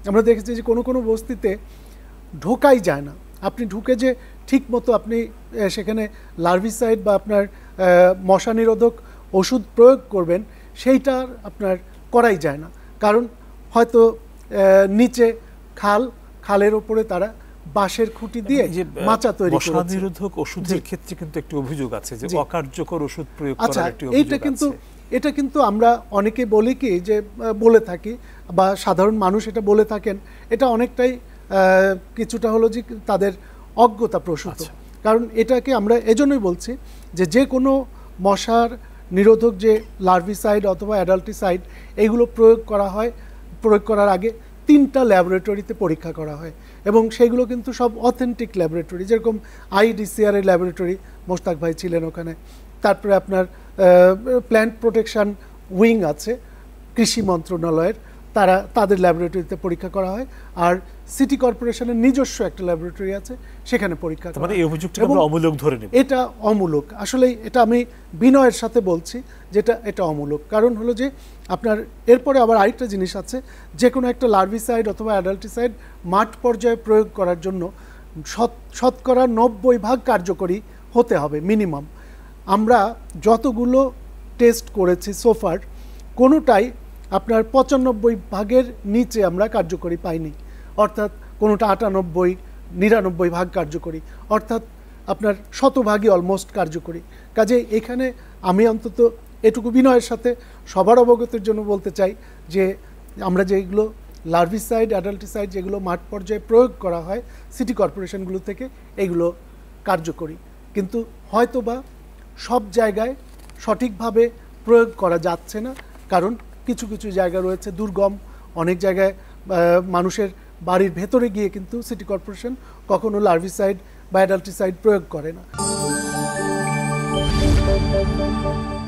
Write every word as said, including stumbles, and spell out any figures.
আমরা দেখেছি যে কোনো কোনো বস্তিতে ঢোকাই যায় না, আপনি ঢুকে যে ঠিক মতো আপনি সেখানে লার্ভিসাইড বা আপনার মশা নিরোধক ওষুধ প্রয়োগ করবেন সেইটার আপনার করাই যায় না, কারণ হয়তো নিচে খাল, খালের ওপরে তারা বাঁশের খুঁটি দিয়ে মাচা তৈরি করেছে। মশা নিরোধক ওষুধের ক্ষেত্রে কিন্তু একটি অভিযোগ আছে যে অকার্যকর ওষুধ প্রয়োগ করার একটি অভিযোগ আছে। এইটা কিন্তু এটা কিন্তু আমরা অনেকে বলি কি যে বলে থাকি বা সাধারণ মানুষ এটা বলে থাকেন, এটা অনেকটাই কিছুটা হলো যে তাদের অজ্ঞতা প্রসূত। কারণ এটাকে আমরা এজন্যই বলছি যে যে কোনো মশার নিরোধক যে লার্ভিসাইড অথবা অ্যাডাল্টিসাইড এইগুলো প্রয়োগ করা হয়, প্রয়োগ করার আগে তিনটা ল্যাবরেটরিতে পরীক্ষা করা হয় এবং সেগুলো কিন্তু সব অথেন্টিক ল্যাবরেটরি, যেরকম আইডিসিআর এর ল্যাবরেটরি, মোশতাক ভাই ছিলেন ওখানে, তারপরে আপনার প্ল্যান্ট প্রোটেকশন উইং আছে কৃষি মন্ত্রণালয়ের, তারা তাদের ল্যাবরেটরিতে পরীক্ষা করা হয়, আর সিটি কর্পোরেশনের নিজস্ব একটা ল্যাবরেটরি আছে সেখানে পরীক্ষা করা হয়। এই অভিযোগটাকে আমরা অমূলক ধরে নেব। এটা অমূলক, আসলে এটা আমি বিনয়ের সাথে বলছি যেটা এটা অমূলক। কারণ হলো যে আপনার এরপরে আবার আরেকটা জিনিস আছে, যে কোনো একটা লার্ভিসাইড অথবা অ্যাডাল্টিসাইড মাঠ পর্যায়ে প্রয়োগ করার জন্য শতকরা নব্বই ভাগ কার্যকরী হতে হবে মিনিমাম। আমরা যতগুলো টেস্ট করেছি সোফার কোনোটাই আপনার পঁচানব্বই ভাগের নিচে আমরা কার্যকরী পাইনি, অর্থাৎ কোনোটা আটানব্বই নিরানব্বই ভাগ কার্যকরী, অর্থাৎ আপনার শতভাগই অলমোস্ট কার্যকরী। কাজে এখানে আমি অন্তত এটুকু বিনয়ের সাথে সবার অবগতির জন্য বলতে চাই যে আমরা যেগুলো লার্ভিসাইড অ্যাডাল্টিসাইড যেগুলো মাঠ পর্যায়ে প্রয়োগ করা হয় সিটি কর্পোরেশনগুলো থেকে, এগুলো কার্যকরী, কিন্তু হয়তোবা সব জায়গায় সঠিকভাবে প্রয়োগ করা যাচ্ছে না, কারণ কিছু কিছু জায়গা রয়েছে দুর্গম, অনেক জায়গায় মানুষের বাড়ির ভেতরে গিয়ে কিন্তু সিটি কর্পোরেশন কখনো লার্ভিসাইড বা অ্যাডাল্টিসাইড প্রয়োগ করে না।